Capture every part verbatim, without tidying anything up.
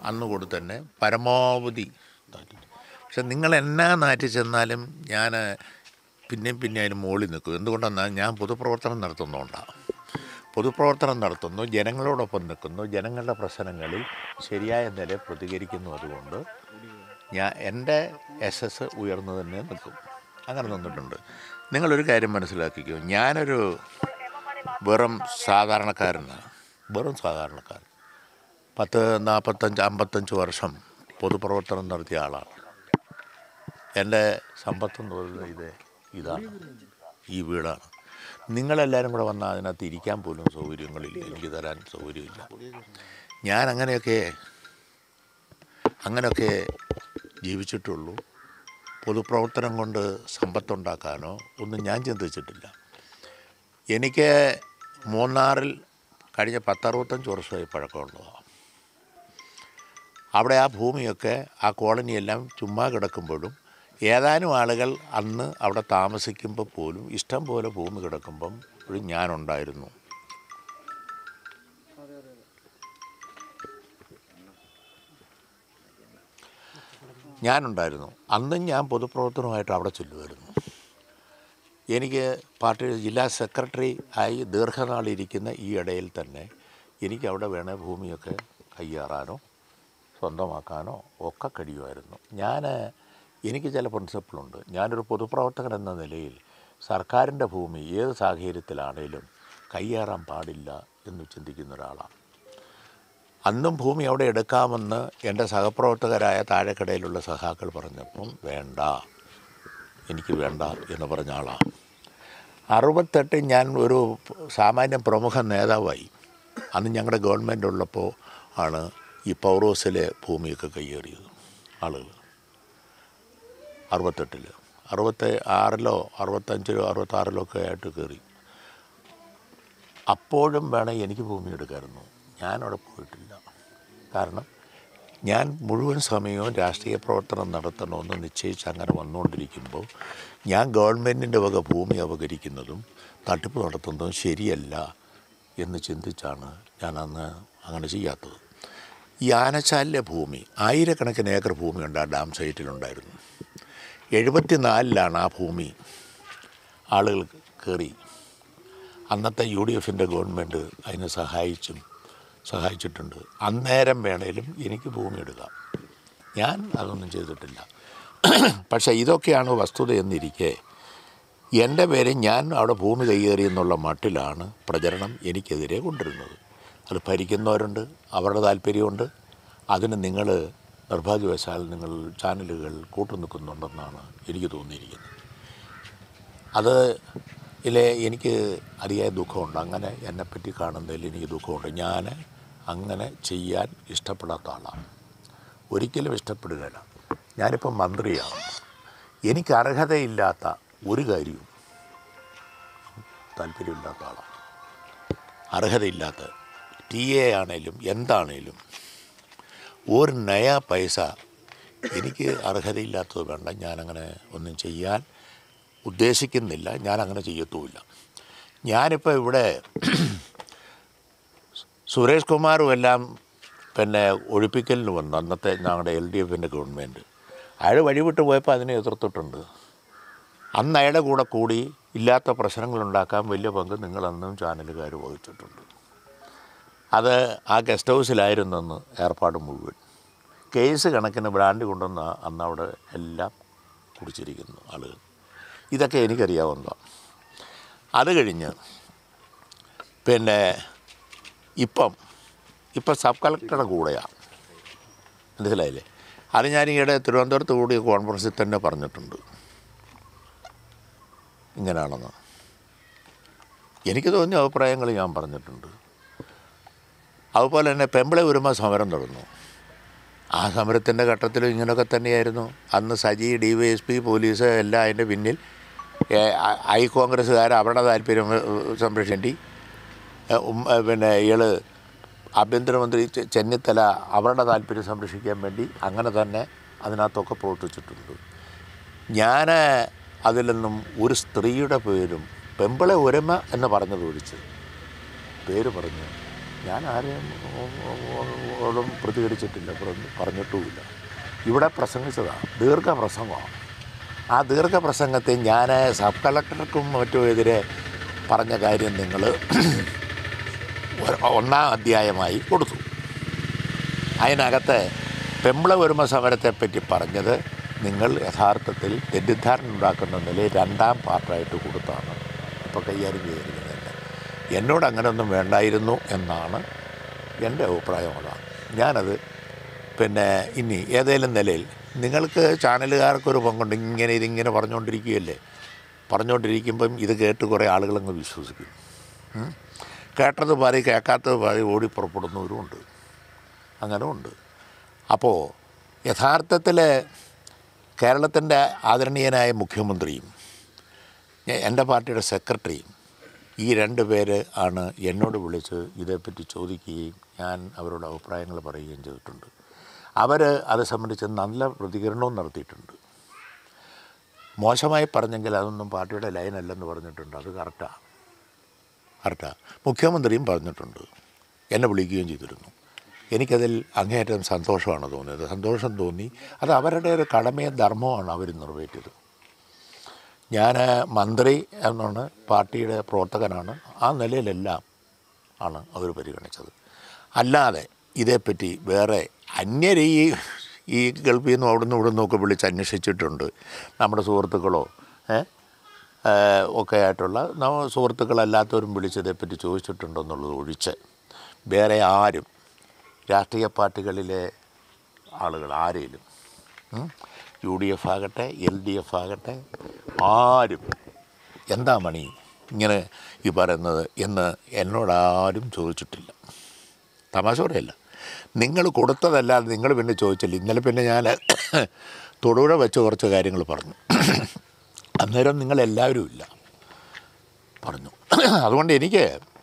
അന്നുകൂടി തന്നെ പരമാവധി. പക്ഷെ നിങ്ങൾ എന്നാ നാറ്റിൽ ചെന്നാലും ഞാൻ പിന്നെയും പിന്നെ അതിന് മുകളിൽ നിൽക്കും. എന്തുകൊണ്ടെന്നാൽ ഞാൻ പൊതുപ്രവർത്തനം നടത്തുന്നതുകൊണ്ടാണ്. പൊതുപ്രവർത്തനം നടത്തുന്നു, ജനങ്ങളോടൊപ്പം നിൽക്കുന്നു, ജനങ്ങളുടെ പ്രശ്നങ്ങളിൽ ശരിയായ നിലയിൽ പ്രതികരിക്കുന്നു. അതുകൊണ്ട് ഞാൻ എൻ്റെ എസ് എസ് ഉയർന്നു തന്നെ നിൽക്കും. അങ്ങനെ നിന്നിട്ടുണ്ട്. നിങ്ങളൊരു കാര്യം മനസ്സിലാക്കിക്കോ, ഞാനൊരു വെറും സാധാരണക്കാരനാണ്, വെറും സാധാരണക്കാരൻ. പത്ത് നാൽപ്പത്തഞ്ച് അമ്പത്തഞ്ച് വർഷം പൊതുപ്രവർത്തനം നടത്തിയ ആളാണ്. എൻ്റെ സമ്പത്തെന്ന് പറയുന്നത് ഇത് ഇതാണ്, ഈ വീടാണ്. നിങ്ങളെല്ലാവരും കൂടെ വന്നാൽ അതിനകത്ത് ഇരിക്കാൻ പോലും സൗകര്യങ്ങളില്ല, എനിക്ക് തരാൻ സൗകര്യമില്ല. ഞാൻ അങ്ങനെയൊക്കെ അങ്ങനെയൊക്കെ ജീവിച്ചിട്ടുള്ളൂ. പൊതുപ്രവർത്തനം കൊണ്ട് സമ്പത്തുണ്ടാക്കാനോ ഒന്നും ഞാൻ ചിന്തിച്ചിട്ടില്ല. എനിക്ക് മൂന്നാറിൽ കഴിഞ്ഞ പത്തറുപത്തഞ്ച് വർഷമായി പഴക്കമുള്ളതാണ്. അവിടെ ആ ഭൂമിയൊക്കെ, ആ കോളനിയെല്ലാം ചുമ്മാ കിടക്കുമ്പോഴും ഏതാനും ആളുകൾ അന്ന് അവിടെ താമസിക്കുമ്പോൾ പോലും ഇഷ്ടം പോലെ ഭൂമി കിടക്കുമ്പം ഒരു ഞാനുണ്ടായിരുന്നു. ഞാനുണ്ടായിരുന്നു അന്നും ഞാൻ പൊതുപ്രവർത്തനമായിട്ട് അവിടെ ചെല്ലുമായിരുന്നു. എനിക്ക് പാർട്ടി ജില്ലാ സെക്രട്ടറി ആയി ദീർഘനാളിരിക്കുന്ന ഈ ഇടയിൽ തന്നെ എനിക്ക് അവിടെ വേണേ ഭൂമിയൊക്കെ കയ്യേറാനോ സ്വന്തമാക്കാനോ ഒക്കെ കഴിയുമായിരുന്നു. ഞാൻ എനിക്ക് ചില പ്രിൻസിപ്പിളുണ്ട്. ഞാനൊരു പൊതുപ്രവർത്തകൻ എന്ന നിലയിൽ സർക്കാരിൻ്റെ ഭൂമി ഏത് സാഹചര്യത്തിലാണേലും കയ്യേറാൻ പാടില്ല എന്ന് ചിന്തിക്കുന്ന ഒരാളാണ്. അന്നും ഭൂമി അവിടെ എടുക്കാമെന്ന് എൻ്റെ സഹപ്രവർത്തകരായ താഴെക്കടയിലുള്ള സഹാക്കൾ പറഞ്ഞപ്പം വേണ്ട, എനിക്ക് വേണ്ട എന്ന് പറഞ്ഞ ആളാണ്. അറുപത്തെട്ട് ഞാൻ ഒരു സാമാന്യ പ്രമുഖ നേതാവായി. അന്ന് ഞങ്ങളുടെ ഗവൺമെൻറ് ഉള്ളപ്പോൾ ആണ് ഈ പൗറോസിലെ ഭൂമിയൊക്കെ കയ്യേറിയത് ആളുകൾ. അറുപത്തെട്ടിൽ അറുപത്തി ആറിലോ അറുപത്തഞ്ചിലോ അറുപത്താറിലോ ഒക്കെ ആയിട്ട് കയറി. അപ്പോഴും വേണേൽ എനിക്ക് ഭൂമി എടുക്കാമായിരുന്നു. ഞാനവിടെ പോയിട്ടില്ല. കാരണം ഞാൻ മുഴുവൻ സമയവും രാഷ്ട്രീയ പ്രവർത്തനം നടത്തണമെന്ന് നിശ്ചയിച്ച് അങ്ങനെ വന്നുകൊണ്ടിരിക്കുമ്പോൾ ഞാൻ ഗവൺമെൻറ്റിൻ്റെ വക ഭൂമി അപഹരിക്കുന്നതും തട്ടിപ്പ് നടത്തുന്നതും ശരിയല്ല എന്ന് ചിന്തിച്ചാണ് ഞാൻ അന്ന് അങ്ങനെ ചെയ്യാത്തത്. ഈ ആനച്ചാലിലെ ഭൂമി ആയിരക്കണക്കിന് ഏക്കർ ഭൂമിയുണ്ട് ആ ഡാം സൈറ്റിലുണ്ടായിരുന്നു. എഴുപത്തി നാലിലാണ് ആ ഭൂമി ആളുകൾ കയറി. അന്നത്തെ യു ഡി എഫിൻ്റെ ഗവൺമെൻറ് അതിനെ സഹായിച്ചും സഹായിച്ചിട്ടുണ്ട്. അന്നേരം വേണേലും എനിക്ക് ഭൂമി എടുക്കാം. ഞാൻ അതൊന്നും ചെയ്തിട്ടില്ല. പക്ഷേ ഇതൊക്കെയാണ് വസ്തുത എന്നിരിക്കെ എൻ്റെ പേര് ഞാൻ അവിടെ ഭൂമി കയ്യേറി എന്നുള്ള മട്ടിലാണ് പ്രചരണം എനിക്കെതിരെ കൊണ്ടിരുന്നത്. അത് ഭരിക്കുന്നവരുണ്ട്, അവരുടെ താല്പര്യമുണ്ട്. അതിന് നിങ്ങൾ നിർഭാഗ്യവശാൽ നിങ്ങൾ ചാനലുകൾ കൂട്ടുനിൽക്കുന്നുണ്ടെന്നാണ് എനിക്ക് തോന്നിയിരിക്കുന്നത്. അത് ഇതിലെ എനിക്ക് അതിയായ ദുഃഖമുണ്ട്. അങ്ങനെ എന്നെപ്പറ്റി കാണുന്നതിൽ എനിക്ക് ദുഃഖമുണ്ട്. ഞാൻ അങ്ങനെ ചെയ്യാൻ ഇഷ്ടപ്പെടാത്ത ആളാണ്, ഒരിക്കലും ഇഷ്ടപ്പെടുകയില്ല. ഞാനിപ്പം മന്ത്രിയാണ്. എനിക്ക് അർഹതയില്ലാത്ത ഒരു കാര്യവും താല്പര്യമില്ലാത്ത ആളാണ്. അർഹതയില്ലാത്ത ടി എ ആണേലും എന്താണേലും ഒരു നയ പൈസ എനിക്ക് അർഹതയില്ലാത്തത് വേണ്ട. ഞാനങ്ങനെ ഒന്നും ചെയ്യാൻ ഉദ്ദേശിക്കുന്നില്ല, ഞാനങ്ങനെ ചെയ്യത്തുമില്ല. ഞാനിപ്പോൾ ഇവിടെ സുരേഷ് കുമാറും എല്ലാം പിന്നെ ഒഴിപ്പിക്കലിന് വന്നു. അന്നത്തെ ഞങ്ങളുടെ എൽ ഡി എഫിൻ്റെ ഗവൺമെൻറ് അയാൾ വഴിവിട്ട് പോയപ്പോൾ അതിനെ എതിർത്തിട്ടുണ്ട്. അന്ന് അയാളുടെ കൂടെ കൂടി ഇല്ലാത്ത പ്രശ്നങ്ങളുണ്ടാക്കാൻ വലിയ പങ്ക് നിങ്ങളന്നും ചാനലുകാർ വഹിച്ചിട്ടുണ്ട്. അത് ആ ഗസ്റ്റ് ഹൗസിലായിരുന്നെന്ന് ഏർപ്പാട് മുഴുവൻ. കേസ് കണക്കിന് ബ്രാൻഡ് കൊണ്ടുവന്ന അന്ന് അവിടെ എല്ലാം കുടിച്ചിരിക്കുന്നു ആളുകൾ. ഇതൊക്കെ എനിക്കറിയാവുന്നതാണ്. അത് കഴിഞ്ഞ് പിന്നെ ഇപ്പം ഇപ്പം സബ് കളക്ടറുടെ കൂടെയാണ്, മനസ്സിലായില്ലേ? അത് ഞാൻ ഈയിടെ തിരുവനന്തപുരത്ത് കൂടിയ കോൺഫറൻസിൽ തന്നെ പറഞ്ഞിട്ടുണ്ട് ഇങ്ങനെയാണെന്ന്. എനിക്ക് തോന്നിയ അഭിപ്രായങ്ങൾ ഞാൻ പറഞ്ഞിട്ടുണ്ട്. അതുപോലെ തന്നെ പെമ്പിളെ ഒരുമ സമരം തുടർന്നു. ആ സമരത്തിൻ്റെ ഘട്ടത്തിലും ഇങ്ങനെയൊക്കെ തന്നെയായിരുന്നു. അന്ന് Saji, D Y S P, police എല്ലാം അതിൻ്റെ പിന്നിൽ. ഐ കോൺഗ്രസ്സുകാർ അവരുടെ താല്പര്യം സംരക്ഷിക്കേണ്ടി, പിന്നെ ഇയാൾ ആഭ്യന്തരമന്ത്രി ചെന്നിത്തല അവരുടെ താല്പര്യം സംരക്ഷിക്കാൻ വേണ്ടി അങ്ങനെ തന്നെ അതിനകത്തൊക്കെ പ്രവർത്തിച്ചിട്ടുണ്ട്. ഞാൻ അതിലൊന്നും ഒരു സ്ത്രീയുടെ പേരും പെമ്പിളെ ഒരുമ എന്ന് പറഞ്ഞത് ഒഴിച്ച് പേര് പറഞ്ഞ് ഞാൻ ആരെയും ഓടും പ്രതികരിച്ചിട്ടില്ല, പറഞ്ഞിട്ടുമില്ല. ഇവിടെ പ്രസംഗിച്ചതാണ്, ദീർഘപ്രസംഗമാണ്. ആ ദീർഘപ്രസംഗത്തെ ഞാൻ സബ് കളക്ടർക്കും മറ്റുമെതിരെ പറഞ്ഞ കാര്യം നിങ്ങൾ ഒന്നാം അധ്യായമായി കൊടുത്തു. അതിനകത്ത് പെമ്പിള ഒരുമ സമരത്തെപ്പറ്റി പറഞ്ഞത് നിങ്ങൾ യഥാർത്ഥത്തിൽ തെറ്റിദ്ധാരണ ഉണ്ടാക്കുന്ന നിലയിൽ രണ്ടാം പാർട്ടായിട്ട് കൊടുത്താണ് ഇപ്പോൾ കൈകാര്യം ചെയ്തിരിക്കുന്നത്. എന്നോട് അങ്ങനെയൊന്നും വേണ്ടായിരുന്നു എന്നാണ് എൻ്റെ അഭിപ്രായം. അതാണ് ഞാനത് പിന്നെ ഇനി ഏതെങ്കിലും നിലയിൽ നിങ്ങൾക്ക് ചാനലുകാർക്കൊരു പങ്കുണ്ട്. ഇങ്ങനെ ഇതിങ്ങനെ പറഞ്ഞുകൊണ്ടിരിക്കുകയല്ലേ, പറഞ്ഞുകൊണ്ടിരിക്കുമ്പം ഇത് കേട്ട് കുറേ ആളുകളങ്ങ് വിശ്വസിക്കും. കേട്ടത് പാതി കേൾക്കാത്തത് പാതി ഓടി പുറപ്പെടുന്നവരുമുണ്ട്, അങ്ങനെ ഉണ്ട്. അപ്പോൾ യഥാർത്ഥത്തിൽ കേരളത്തിൻ്റെ ആദരണീയനായ മുഖ്യമന്ത്രിയും എൻ്റെ പാർട്ടിയുടെ സെക്രട്ടറിയും ഈ രണ്ട് പേര് ആണ് എന്നോട് വിളിച്ച് ഇതേപ്പറ്റി ചോദിക്കുകയും ഞാൻ അവരോട് അഭിപ്രായങ്ങൾ പറയുകയും ചെയ്തിട്ടുണ്ട്. അവർ അത് സംബന്ധിച്ച് നല്ല പ്രതികരണവും നടത്തിയിട്ടുണ്ട്. മോശമായി പറഞ്ഞെങ്കിൽ അതൊന്നും പാർട്ടിയുടെ ലൈനല്ലെന്ന് പറഞ്ഞിട്ടുണ്ട്. അത് കറക്റ്റാണ്, കറക്റ്റാണ്. മുഖ്യമന്ത്രിയും പറഞ്ഞിട്ടുണ്ട്, എന്നെ വിളിക്കുകയും ചെയ്തിരുന്നു. എനിക്കതിൽ അങ്ങേയറ്റം സന്തോഷമാണ് തോന്നിയത്. സന്തോഷം തോന്നി. അത് അവരുടെ ഒരു കടമയും ധർമ്മമാണ് അവർ നിറവേറ്റിയത്. ഞാൻ മന്ത്രി എന്നാണ്, പാർട്ടിയുടെ പ്രവർത്തകനാണ്. ആ നിലയിലെല്ലാം ആണ് അവർ പരിഗണിച്ചത്. അല്ലാതെ ഇതേപ്പറ്റി വേറെ അന്യരെ ഈ ഈ ഗൾഫിൽ നിന്നും അവിടെ നിന്നും ഇവിടെ നിന്നൊക്കെ വിളിച്ച് അന്വേഷിച്ചിട്ടുണ്ട്. നമ്മുടെ സുഹൃത്തുക്കളോ ഒക്കെ ആയിട്ടുള്ള സുഹൃത്തുക്കളല്ലാത്തവരും വിളിച്ചതേപ്പറ്റി ചോദിച്ചിട്ടുണ്ടോ എന്നുള്ളത് ഒഴിച്ച് വേറെ ആരും രാഷ്ട്രീയ പാർട്ടികളിലെ ആളുകൾ ആരെയും, യു ഡി എഫ് ആകട്ടെ എൽ ഡി എഫ് ആകട്ടെ, ആരും എന്താ മണി ഇങ്ങനെ ഈ പറയുന്നത് എന്ന് എന്നോടാരും ചോദിച്ചിട്ടില്ല. തമാശ പറയല്ല. നിങ്ങൾ കൊടുത്തതല്ലാതെ നിങ്ങൾ പിന്നെ ചോദിച്ചില്ല. ഇന്നലെ പിന്നെ ഞാൻ തൊടുപുഴ വെച്ച് കുറച്ച് കാര്യങ്ങൾ പറഞ്ഞു. അന്നേരം നിങ്ങളെല്ലാവരും ഇല്ല പറഞ്ഞു. അതുകൊണ്ട് എനിക്ക്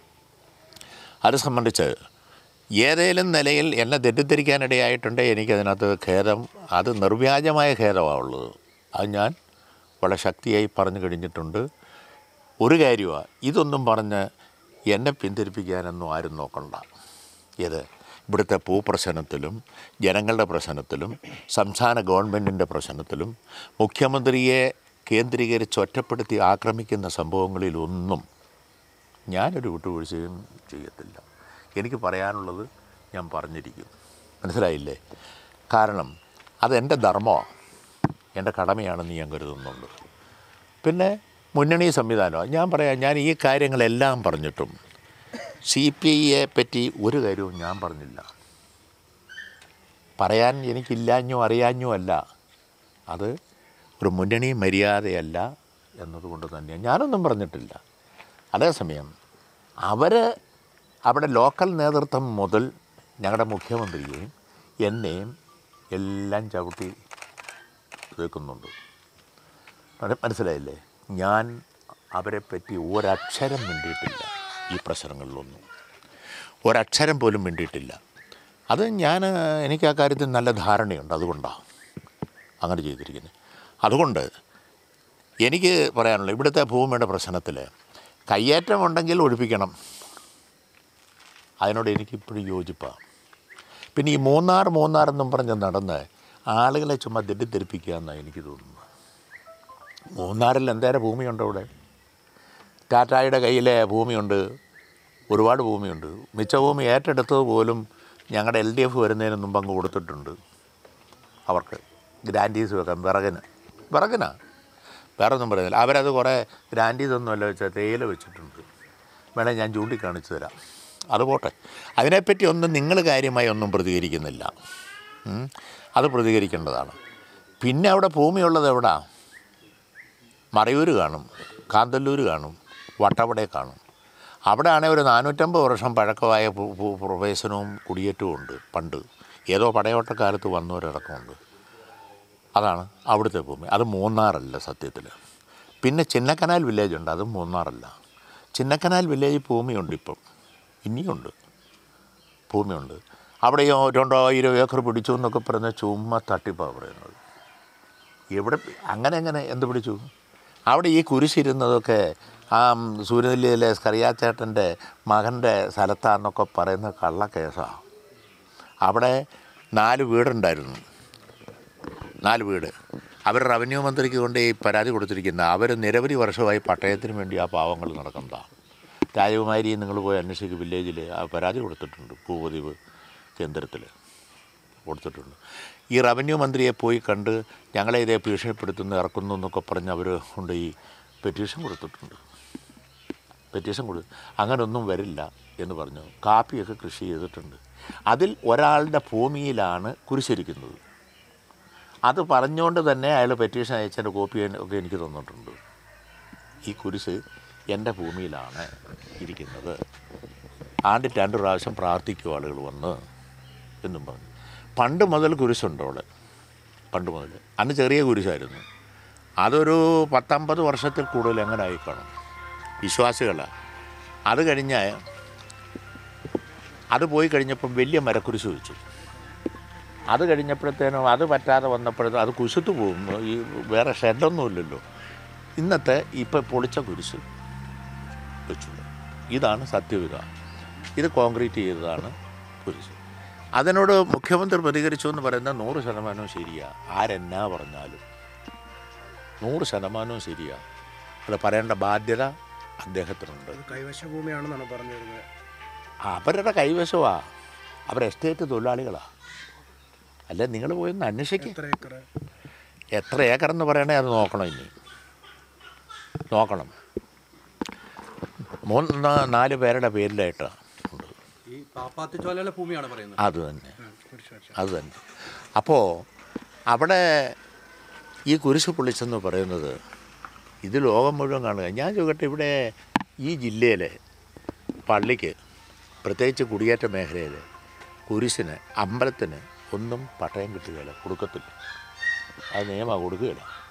അത് സംബന്ധിച്ച് ഏതെങ്കിലും നിലയിൽ എന്നെ തെറ്റിദ്ധരിക്കാനിടയായിട്ടുണ്ട്. എനിക്കതിനകത്ത് ഖേദം, അത് നിർവ്യാജമായ ഖേദമാണുള്ളത്. അത് ഞാൻ വളരെ ശക്തിയായി പറഞ്ഞു കഴിഞ്ഞിട്ടുണ്ട്. ഒരു കാര്യമാണ്, ഇതൊന്നും പറഞ്ഞ് എന്നെ പിന്തിരിപ്പിക്കാനൊന്നും ആരും നോക്കണ്ട. ഏത് ഇവിടുത്തെ ഭൂപ്രശ്നത്തിലും ജനങ്ങളുടെ പ്രശ്നത്തിലും സംസ്ഥാന ഗവൺമെൻറ്റിൻ്റെ പ്രശ്നത്തിലും മുഖ്യമന്ത്രിയെ കേന്ദ്രീകരിച്ച് ഒറ്റപ്പെടുത്തി ആക്രമിക്കുന്ന സംഭവങ്ങളിലൊന്നും ഞാനൊരു വിട്ടുവീഴ്ചയും ചെയ്യത്തില്ല. എനിക്ക് പറയാനുള്ളത് ഞാൻ പറഞ്ഞിരിക്കും. മനസ്സിലായില്ലേ? കാരണം അതെൻ്റെ ധർമ്മമാണ്, എൻ്റെ കടമയാണെന്ന് ഞാൻ കരുതുന്നുണ്ട്. പിന്നെ മുന്നണി സംവിധാനമാണ്. ഞാൻ പറയാം, ഞാൻ ഈ കാര്യങ്ങളെല്ലാം പറഞ്ഞിട്ടും സി പി ഐയെ പറ്റി ഒരു കാര്യവും ഞാൻ പറഞ്ഞില്ല. പറയാൻ എനിക്കില്ലാഞ്ഞോ അറിയാഞ്ഞോ അല്ല, അത് ഒരു മുന്നണി മര്യാദയല്ല എന്നതുകൊണ്ട് തന്നെ ഞാനൊന്നും പറഞ്ഞിട്ടില്ല. അതേസമയം അവർ അവിടെ ലോക്കൽ നേതൃത്വം മുതൽ ഞങ്ങളുടെ മുഖ്യമന്ത്രിയെയും എന്നെയും എല്ലാം ചവിട്ടി വെക്കുന്നുണ്ട്. മനസ്സിലായില്ലേ? ഞാൻ അവരെപ്പറ്റി ഒരക്ഷരം മിണ്ടിയിട്ടില്ല. ഈ പ്രശ്നങ്ങളിലൊന്നും ഒരക്ഷരം പോലും മിണ്ടിയിട്ടില്ല. അത് ഞാൻ എനിക്ക് ആ കാര്യത്തിൽ നല്ല ധാരണയുണ്ട്. അതുകൊണ്ടാണ് അങ്ങനെ ചെയ്തിരിക്കുന്നത്. അതുകൊണ്ട് എനിക്ക് പറയാനുള്ളത്, ഇവിടുത്തെ ഭൂമിയുടെ പ്രശ്നത്തിൽ കയ്യേറ്റമുണ്ടെങ്കിൽ ഒഴിപ്പിക്കണം. അതിനോട് എനിക്കിപ്പോഴും യോജിപ്പാണ്. പിന്നെ ഈ മൂന്നാർ മൂന്നാർ എന്നും പറഞ്ഞ് നടന്ന് ആളുകളെ ചുമ്മാ തെറ്റിദ്ധരിപ്പിക്കുക എന്നാണ് എനിക്ക് തോന്നുന്നത്. മൂന്നാറിൽ എന്തേരം ഭൂമിയുണ്ട്? അവിടെ ടാറ്റായുടെ കയ്യിലെ ഭൂമിയുണ്ട്, ഒരുപാട് ഭൂമിയുണ്ട്. മിച്ച ഭൂമി ഏറ്റെടുത്തത് പോലും ഞങ്ങളുടെ എൽ ഡി എഫ് വരുന്നതിന് മുമ്പ് അങ്ങ് കൊടുത്തിട്ടുണ്ട് അവർക്ക്. ഗ്രാൻറ്റീസ് വെക്കാൻ വിറകിന് വിറകിനാ വേറെ ഒന്നും പറയുന്നില്ല. അവരത് കുറേ ഗ്രാൻറ്റീസൊന്നുമല്ല വെച്ചാൽ തേയില വെച്ചിട്ടുണ്ട്. വേണേൽ ഞാൻ ചൂണ്ടിക്കാണിച്ചു തരാം. അത് പോട്ടെ, അതിനെപ്പറ്റി ഒന്നും നിങ്ങൾ കാര്യമായി ഒന്നും പ്രതികരിക്കുന്നില്ല. അത് പ്രതികരിക്കേണ്ടതാണ്. പിന്നെ അവിടെ ഭൂമിയുള്ളത് എവിടാ? മറയൂർ കാണും, കാന്തല്ലൂർ കാണും, വട്ടവടയെ കാണും. അവിടെ ആണെങ്കിൽ ഒരു നാനൂറ്റമ്പത് വർഷം പഴക്കമായ പ്രവേശനവും കുടിയേറ്റവും ഉണ്ട്. പണ്ട് ഏതോ പടയോട്ടക്കാലത്ത് വന്നവരടക്കമുണ്ട്. അതാണ് അവിടുത്തെ ഭൂമി. അത് മൂന്നാറല്ല സത്യത്തിൽ. പിന്നെ ചിന്നക്കനാൽ വില്ലേജ് ഉണ്ട്, അതും മൂന്നാറല്ല. ചിന്നക്കനാൽ വില്ലേജ് ഭൂമിയുണ്ട്, ഇപ്പം ഇനിയുണ്ട് ഭൂമിയുണ്ട്. അവിടെയോ രണ്ടായിരം ഏക്കർ പിടിച്ചു എന്നൊക്കെ പറഞ്ഞ ചുമ്മാ തട്ടിപ്പാണ് പറയുന്നത്. എവിടെ അങ്ങനെ എങ്ങനെ എന്ത് പിടിച്ചു? അവിടെ ഈ കുരിശിരുന്നതൊക്കെ ആ സൂര്യനെല്ലിയിലെ സ്കറിയാച്ചേട്ടൻ്റെ മകൻ്റെ സ്ഥലത്താണെന്നൊക്കെ പറയുന്ന കള്ളക്കേസാണ്. അവിടെ നാല് വീടുണ്ടായിരുന്നു, നാല് വീട്. അവർ റവന്യൂ മന്ത്രിക്ക് കൊണ്ട് ഈ പരാതി കൊടുത്തിരിക്കുന്ന അവർ നിരവധി വർഷമായി പട്ടയത്തിന് വേണ്ടി ആ പാവങ്ങൾ നടക്കുന്നതാണ്. രാജകുമാരി നിങ്ങൾ പോയി അന്വേഷിക്കുക, വില്ലേജിൽ ആ പരാതി കൊടുത്തിട്ടുണ്ട്, പൂവദ്വീപ് കേന്ദ്രത്തിൽ കൊടുത്തിട്ടുണ്ട്. ഈ റവന്യൂ മന്ത്രിയെ പോയി കണ്ട് ഞങ്ങളെ ഇതേ ഭീഷണിപ്പെടുത്തുന്നു ഇറക്കുന്നു എന്നൊക്കെ പറഞ്ഞ് അവർ കൊണ്ട് ഈ പെറ്റീഷൻ കൊടുത്തിട്ടുണ്ട്. പെറ്റീഷൻ കൊടുത്തു അങ്ങനൊന്നും വരില്ല എന്ന് പറഞ്ഞു. കാപ്പിയൊക്കെ കൃഷി ചെയ്തിട്ടുണ്ട്. അതിൽ ഒരാളുടെ ഭൂമിയിലാണ് കുരിശിരിക്കുന്നത്. അത് പറഞ്ഞുകൊണ്ട് തന്നെ അയാൾ പെറ്റീഷൻ അയച്ചതിൻ്റെ കോപ്പി ഒക്കെ എനിക്ക് തന്നിട്ടുണ്ട്. ഈ കുരിശ് എൻ്റെ ഭൂമിയിലാണ് ഇരിക്കുന്നത്, ആണ്ടിൽ രണ്ട് പ്രാവശ്യം പ്രാർത്ഥിക്കും ആളുകൾ വന്ന് എന്നും പറഞ്ഞു. പണ്ട് മുതൽ കുരിശുണ്ട് അവിടെ, പണ്ട് മുതൽ. അന്ന് ചെറിയ കുരിശായിരുന്നു. അതൊരു പത്തമ്പത് വർഷത്തിൽ കൂടുതൽ എങ്ങനെ ആയിക്കാണും വിശ്വാസികളാണ്. അത് കഴിഞ്ഞ് അത് പോയി കഴിഞ്ഞപ്പം വലിയ മരക്കുരിശ് വെച്ചു. അത് കഴിഞ്ഞപ്പോഴത്തേനും അത് പറ്റാതെ വന്നപ്പോഴത്തേനും അത് കുശുത്ത് പോകും. ഈ വേറെ ഷെഡൊന്നുമില്ലല്ലോ. ഇന്നത്തെ ഇപ്പം പൊളിച്ച കുരിശ് വെച്ചു. ഇതാണ് സത്യവിധ. ഇത് കോൺക്രീറ്റ് ചെയ്തതാണ് കുരിശ്. അതിനോട് മുഖ്യമന്ത്രി പ്രതികരിച്ചു എന്ന് പറയുന്നത് നൂറ് ശതമാനവും ശരിയാണ്. ആരെന്നാ പറഞ്ഞാലും നൂറ് ശതമാനവും ശരിയാണ്. അത് പറയേണ്ട ബാധ്യത അദ്ദേഹത്തിനുണ്ട്. കൈവശ ഭൂമിയാണെന്നാണ് പറഞ്ഞു വരുന്നത്. അവരുടെ കൈവശമാണ്, അവർ എസ്റ്റേറ്റ് തൊഴിലാളികളാണ്. അല്ലെ നിങ്ങൾ പോയി ഒന്ന് അന്വേഷിക്കും. എത്ര ഏക്കറെന്ന് പറയണേ അത് നോക്കണം, ഇനി നോക്കണം. മൂന്ന് നാല് പേരുടെ പേരിലായിട്ടാണ് ഉണ്ട്. അത് തന്നെ അത് തന്നെ അപ്പോൾ അവിടെ ഈ കുരിശ് പൊളിച്ചെന്ന് പറയുന്നത് ഇത് ലോകം മുഴുവൻ കാണുക. ഞാൻ ചോദിക്കട്ടെ, ഇവിടെ ഈ ജില്ലയിലെ പള്ളിക്ക്, പ്രത്യേകിച്ച് കുടിയേറ്റ മേഖലയിൽ കുരിശിന്, അമ്പലത്തിന് ഒന്നും പട്ടയം കിട്ടുകയില്ല, കൊടുക്കത്തില്ല. അത് നിയമം കൊടുക്കുകയില്ല.